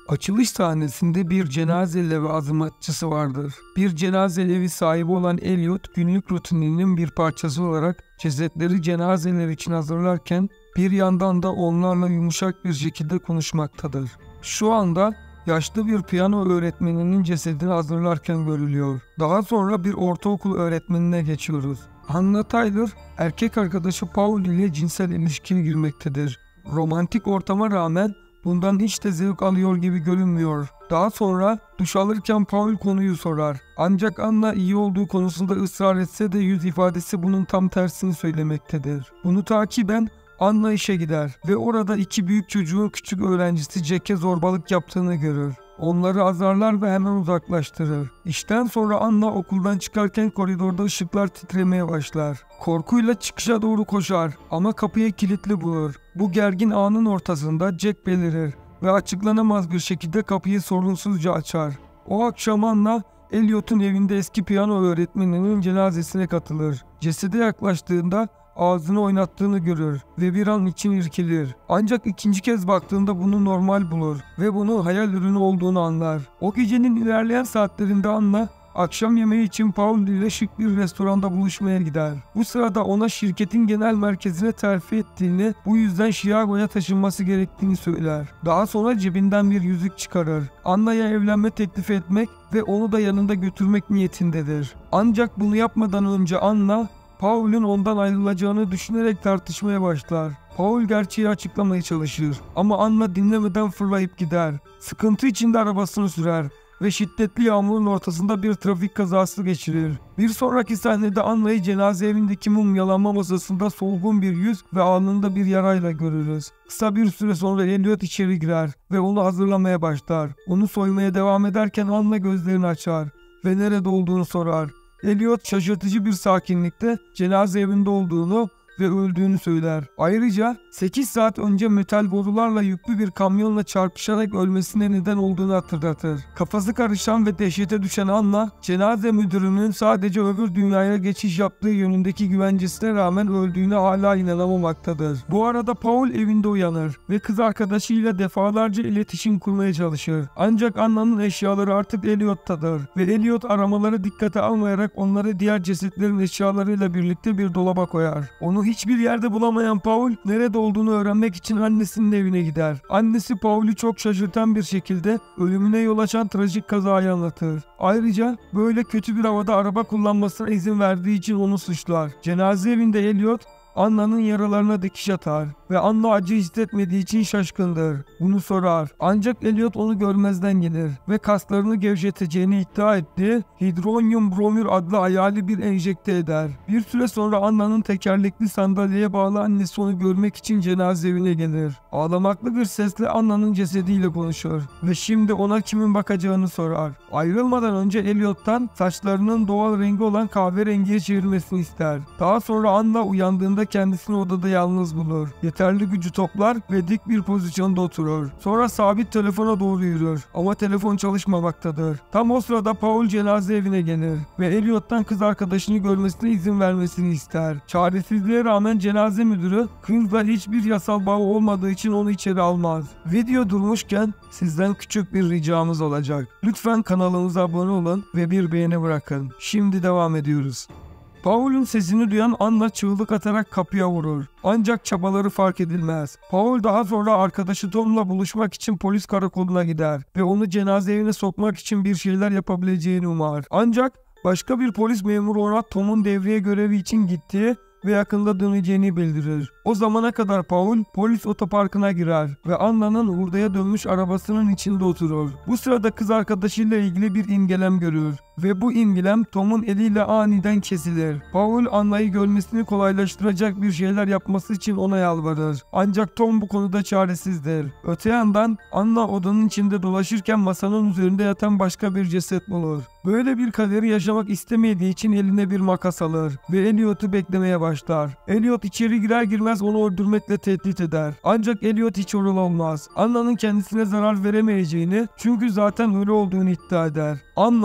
Açılış sahnesinde bir cenaze evi azımatçısı vardır. Bir cenaze evi sahibi olan Elliot günlük rutininin bir parçası olarak cesetleri cenazeler için hazırlarken bir yandan da onlarla yumuşak bir şekilde konuşmaktadır. Şu anda yaşlı bir piyano öğretmeninin cesedini hazırlarken görülüyor. Daha sonra bir ortaokul öğretmenine geçiyoruz. Anna Tyler erkek arkadaşı Paul ile cinsel ilişkiye girmektedir. Romantik ortama rağmen bundan hiç de zevk alıyor gibi görünmüyor. Daha sonra duş alırken Paul konuyu sorar. Ancak Anna iyi olduğu konusunda ısrar etse de yüz ifadesi bunun tam tersini söylemektedir. Bunu takiben Anna işe gider ve orada iki büyük çocuğun küçük öğrencisi Jack'e zorbalık yaptığını görür. Onları azarlar ve hemen uzaklaştırır. İşten sonra Anna okuldan çıkarken koridorda ışıklar titremeye başlar. Korkuyla çıkışa doğru koşar ama kapıyı kilitli bulur. Bu gergin anın ortasında Jack belirir ve açıklanamaz bir şekilde kapıyı sorunsuzca açar. O akşam Anna Elliot'un evinde eski piyano öğretmeninin cenazesine katılır. Cesede yaklaştığında ağzını oynattığını görür ve bir an için irkilir. Ancak ikinci kez baktığında bunu normal bulur ve bunun hayal ürünü olduğunu anlar. O gecenin ilerleyen saatlerinde Anna akşam yemeği için Paul ile şık bir restoranda buluşmaya gider. Bu sırada ona şirketin genel merkezine terfi ettiğini, bu yüzden Chicago'ya taşınması gerektiğini söyler. Daha sonra cebinden bir yüzük çıkarır. Anna'ya evlenme teklif etmek ve onu da yanında götürmek niyetindedir. Ancak bunu yapmadan önce Anna Paul'un ondan ayrılacağını düşünerek tartışmaya başlar. Paul gerçeği açıklamaya çalışır ama Anna dinlemeden fırlayıp gider. Sıkıntı içinde arabasını sürer ve şiddetli yağmurun ortasında bir trafik kazası geçirir. Bir sonraki sahnede Anna'yı cenaze evindeki mumyalanma masasında solgun bir yüz ve alnında bir yarayla görürüz. Kısa bir süre sonra Elliot içeri girer ve onu hazırlamaya başlar. Onu soymaya devam ederken Anna gözlerini açar ve nerede olduğunu sorar. Elliot şaşırtıcı bir sakinlikte cenaze evinde olduğunu ve öldüğünü söyler. Ayrıca 8 saat önce metal borularla yüklü bir kamyonla çarpışarak ölmesine neden olduğunu hatırlatır. Kafası karışan ve dehşete düşen Anna, cenaze müdürünün sadece öbür dünyaya geçiş yaptığı yönündeki güvencesine rağmen öldüğüne hala inanamamaktadır. Bu arada Paul evinde uyanır ve kız arkadaşıyla defalarca iletişim kurmaya çalışır. Ancak Anna'nın eşyaları artık Elliot'tadır ve Elliot aramaları dikkate almayarak onları diğer cesetlerin eşyalarıyla birlikte bir dolaba koyar. Onu hiçbir yerde bulamayan Paul, nerede olduğunu öğrenmek için annesinin evine gider. Annesi Paul'u çok şaşırtan bir şekilde ölümüne yol açan trajik kazayı anlatır. Ayrıca böyle kötü bir havada araba kullanmasına izin verdiği için onu suçlar. Cenaze evinde Elliot, Anna'nın yaralarına dikiş atar ve Anna acı hissetmediği için şaşkındır. Bunu sorar. Ancak Elliot onu görmezden gelir ve kaslarını gevşeteceğini iddia ettiği hidronyum bromür adlı hayali bir enjekte eder. Bir süre sonra Anna'nın tekerlekli sandalyeye bağlı annesi onu görmek için cenaze evine gelir. Ağlamaklı bir sesle Anna'nın cesediyle konuşur ve şimdi ona kimin bakacağını sorar. Ayrılmadan önce Elliot'tan saçlarının doğal rengi olan kahverengiye çevirmesini ister. Daha sonra Anna uyandığında kendisini odada yalnız bulur. Yeterli gücü toplar ve dik bir pozisyonda oturur. Sonra sabit telefona doğru yürür ama telefon çalışmamaktadır. Tam o sırada Paul cenaze evine gelir ve Elliot'tan kız arkadaşını görmesine izin vermesini ister. Çaresizliğe rağmen cenaze müdürü kızla hiçbir yasal bağı olmadığı için onu içeri almaz. Video durmuşken sizden küçük bir ricamız olacak. Lütfen kanalımıza abone olun ve bir beğeni bırakın. Şimdi devam ediyoruz. Paul'un sesini duyan Anna çığlık atarak kapıya vurur. Ancak çabaları fark edilmez. Paul daha sonra arkadaşı Tom'la buluşmak için polis karakoluna gider ve onu cenaze evine sokmak için bir şeyler yapabileceğini umar. Ancak başka bir polis memuru ona Tom'un devriye görevi için gittiği ve yakında döneceğini bildirir. O zamana kadar Paul polis otoparkına girer ve Anna'nın hurdaya dönmüş arabasının içinde oturur. Bu sırada kız arkadaşıyla ilgili bir imgelem görür ve bu imgelem Tom'un eliyle aniden kesilir. Paul Anna'yı görmesini kolaylaştıracak bir şeyler yapması için ona yalvarır. Ancak Tom bu konuda çaresizdir. Öte yandan Anna odanın içinde dolaşırken masanın üzerinde yatan başka bir ceset bulur. Böyle bir kaderi yaşamak istemediği için eline bir makas alır ve Elliot'u beklemeye başlar. Elliot içeri girer girmez onu öldürmekle tehdit eder. Ancak Elliot hiç olmaz. Anna'nın kendisine zarar veremeyeceğini, çünkü zaten ölü olduğunu iddia eder. Anna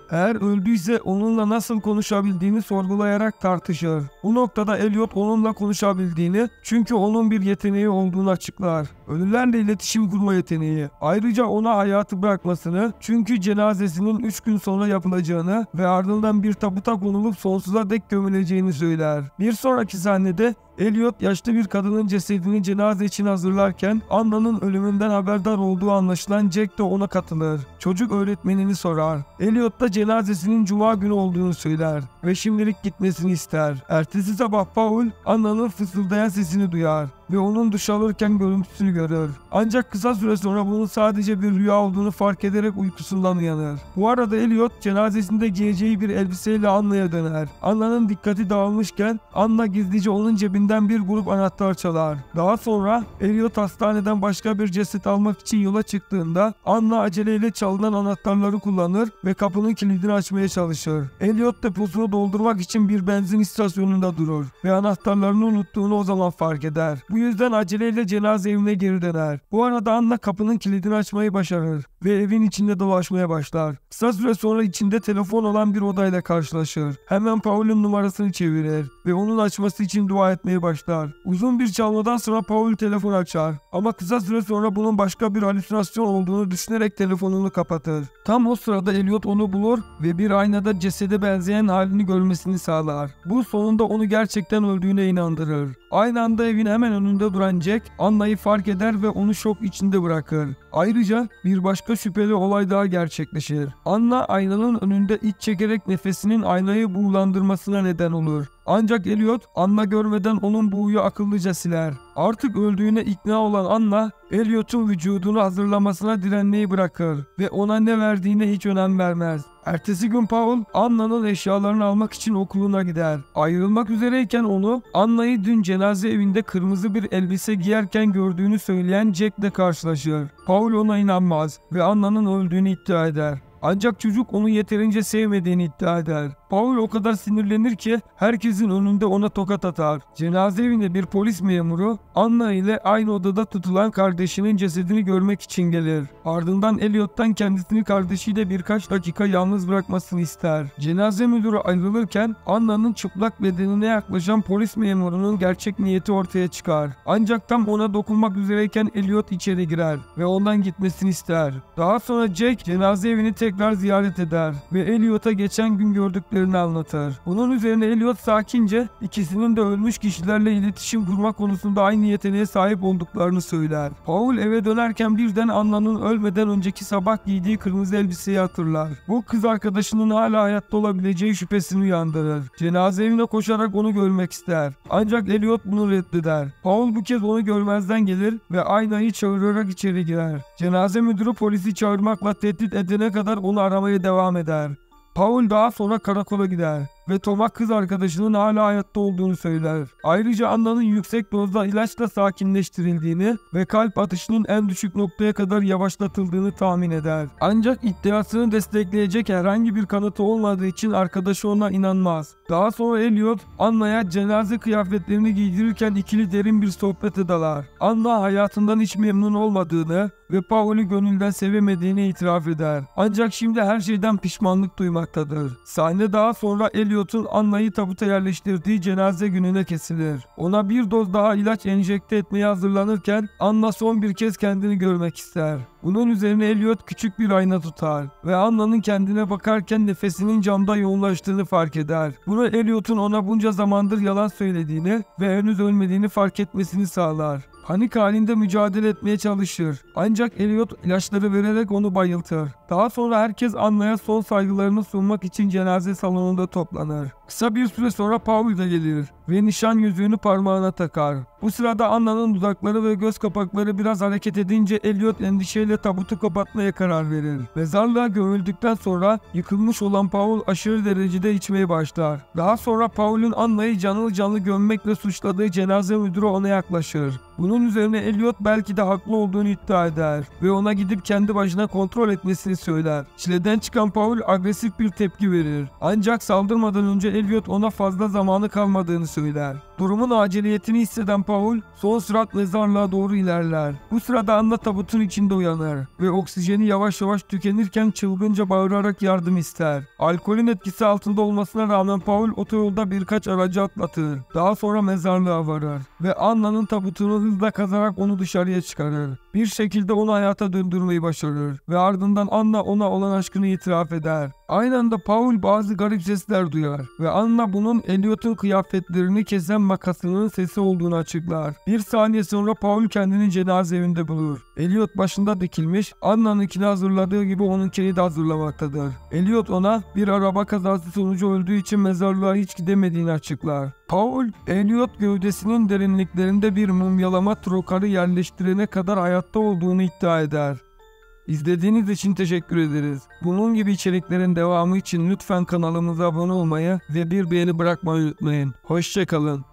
Eğer öldüyse onunla nasıl konuşabildiğini sorgulayarak tartışır. Bu noktada Elliot onunla konuşabildiğini, çünkü onun bir yeteneği olduğunu açıklar. Ölülerle iletişim kurma yeteneği. Ayrıca ona hayatı bırakmasını, çünkü cenazesinin 3 gün sonra yapılacağını ve ardından bir tabuta konulup sonsuza dek gömüleceğini söyler. Bir sonraki sahnede Elliot yaşlı bir kadının cesedini cenaze için hazırlarken Anna'nın ölümünden haberdar olduğu anlaşılan Jack de ona katılır. Çocuk öğretmenini sorar. Elliot da cenazesinin cuma günü olduğunu söyler ve şimdilik gitmesini ister. Ertesi sabah Paul Anna'nın fısıldayan sesini duyar ve onun duş alırken görüntüsünü görür. Ancak kısa süre sonra bunun sadece bir rüya olduğunu fark ederek uykusundan uyanır. Bu arada Elliot cenazesinde giyeceği bir elbiseyle Anna'ya döner. Anna'nın dikkati dağılmışken Anna gizlice onun cebinden bir grup anahtar çalar. Daha sonra Elliot hastaneden başka bir ceset almak için yola çıktığında Anna aceleyle çalınan anahtarları kullanır ve kapının kilidini açmaya çalışır. Elliot deposunu doldurmak için bir benzin istasyonunda durur ve anahtarlarını unuttuğunu o zaman fark eder. Bu yüzden aceleyle cenaze evine geri döner. Bu arada Anna kapının kilidini açmayı başarır ve evin içinde dolaşmaya başlar. Kısa süre sonra içinde telefon olan bir odayla karşılaşır. Hemen Paul'un numarasını çevirir ve onun açması için dua etmeye başlar. Uzun bir çalmadan sonra Paul telefon açar ama kısa süre sonra bunun başka bir halüsinasyon olduğunu düşünerek telefonunu kapatır. Tam o sırada Elliot onu bulur ve bir aynada cesede benzeyen halini görmesini sağlar. Bu sonunda onu gerçekten öldüğüne inandırır. Aynı anda evin hemen önünde duran Jack, Anna'yı fark eder ve onu şok içinde bırakır. Ayrıca bir başka şüpheli olay daha gerçekleşir. Anna aynanın önünde iç çekerek nefesinin aynayı buğulandırmasına neden olur. Ancak Elliot Anna görmeden onun buğuyu akıllıca siler. Artık öldüğüne ikna olan Anna, Elliot'un vücudunu hazırlamasına direnmeyi bırakır ve ona ne verdiğine hiç önem vermez. Ertesi gün Paul, Anna'nın eşyalarını almak için okuluna gider. Ayrılmak üzereyken onu, Anna'yı dün cenaze evinde kırmızı bir elbise giyerken gördüğünü söyleyen Jack'le karşılaşır. Paul ona inanmaz ve Anna'nın öldüğünü iddia eder. Ancak çocuk onu yeterince sevmediğini iddia eder. Paul o kadar sinirlenir ki herkesin önünde ona tokat atar. Cenaze evinde bir polis memuru Anna ile aynı odada tutulan kardeşinin cesedini görmek için gelir. Ardından Elliot'tan kendisini kardeşiyle birkaç dakika yalnız bırakmasını ister. Cenaze müdürü ayrılırken Anna'nın çıplak bedenine yaklaşan polis memurunun gerçek niyeti ortaya çıkar. Ancak tam ona dokunmak üzereyken Elliot içeri girer ve ondan gitmesini ister. Daha sonra Jack cenaze evini tekrar ziyaret eder ve Elliot'a geçen gün gördüklerini anlatır. Bunun üzerine Elliot sakince ikisinin de ölmüş kişilerle iletişim kurma konusunda aynı yeteneğe sahip olduklarını söyler. Paul eve dönerken birden Anna'nın ölmeden önceki sabah giydiği kırmızı elbiseyi hatırlar. Bu kız arkadaşının hala hayatta olabileceği şüphesini uyandırır. Cenaze evine koşarak onu görmek ister. Ancak Elliot bunu reddeder. Paul bu kez onu görmezden gelir ve aynayı çağırarak içeri girer. Cenaze müdürü polisi çağırmakla tehdit edene kadar onu aramaya devam eder. Paul daha sonra karakola gider ve Tom'a kız arkadaşının hala hayatta olduğunu söyler. Ayrıca Anna'nın yüksek dozda ilaçla sakinleştirildiğini ve kalp atışının en düşük noktaya kadar yavaşlatıldığını tahmin eder. Ancak iddiasını destekleyecek herhangi bir kanıtı olmadığı için arkadaşı ona inanmaz. Daha sonra Elliot, Anna'ya cenaze kıyafetlerini giydirirken ikili derin bir sohbete dalar. Anna hayatından hiç memnun olmadığını ve Paul'ü gönülden sevemediğini itiraf eder. Ancak şimdi her şeyden pişmanlık duymaktadır. Sahne daha sonra Elliot'un Anna'yı tabuta yerleştirdiği cenaze gününe kesilir. Ona bir doz daha ilaç enjekte etmeye hazırlanırken Anna son bir kez kendini görmek ister. Bunun üzerine Elliot küçük bir ayna tutar ve Anna'nın kendine bakarken nefesinin camda yoğunlaştığını fark eder. Bunu Elliot'un ona bunca zamandır yalan söylediğini ve henüz ölmediğini fark etmesini sağlar. Panik halinde mücadele etmeye çalışır. Ancak Elliot ilaçları vererek onu bayıltır. Daha sonra herkes Anna'ya son saygılarını sunmak için cenaze salonunda toplanır. Kısa bir süre sonra Paul da gelir ve nişan yüzüğünü parmağına takar. Bu sırada Anna'nın dudakları ve göz kapakları biraz hareket edince Elliot endişeyle tabutu kapatmaya karar verir. Mezarlığa gömüldükten sonra yıkılmış olan Paul aşırı derecede içmeye başlar. Daha sonra Paul'un Anna'yı canlı canlı gömmekle suçladığı cenaze müdürü ona yaklaşır. Bunun üzerine Elliot belki de haklı olduğunu iddia eder ve ona gidip kendi başına kontrol etmesini söyler. Çileden çıkan Paul agresif bir tepki verir. Ancak saldırmadan önce Elliot ona fazla zamanı kalmadığını söyler. Durumun aciliyetini hisseden Paul son sürat mezarlığa doğru ilerler. Bu sırada Anna tabutun içinde uyanır ve oksijeni yavaş yavaş tükenirken çılgınca bağırarak yardım ister. Alkolün etkisi altında olmasına rağmen Paul otoyolda birkaç aracı atlatır. Daha sonra mezarlığa varır ve Anna'nın tabutunu hızla kazarak onu dışarıya çıkarır. Bir şekilde onu hayata döndürmeyi başarır ve ardından Anna ona olan aşkını itiraf eder. Aynı anda Paul bazı garip sesler duyar ve Anna bunun Elliot'un kıyafetlerini kesen makasının sesi olduğunu açıklar. Bir saniye sonra Paul kendini cenaze evinde bulur. Elliot başında dikilmiş, Anna'nınkini hazırladığı gibi onunkini de hazırlamaktadır. Elliot ona bir araba kazası sonucu öldüğü için mezarlığa hiç gidemediğini açıklar. Paul, Elliot gövdesinin derinliklerinde bir mumyalama trokarı yerleştirene kadar hayatta olduğunu iddia eder. İzlediğiniz için teşekkür ederiz. Bunun gibi içeriklerin devamı için lütfen kanalımıza abone olmayı ve bir beğeni bırakmayı unutmayın. Hoşça kalın.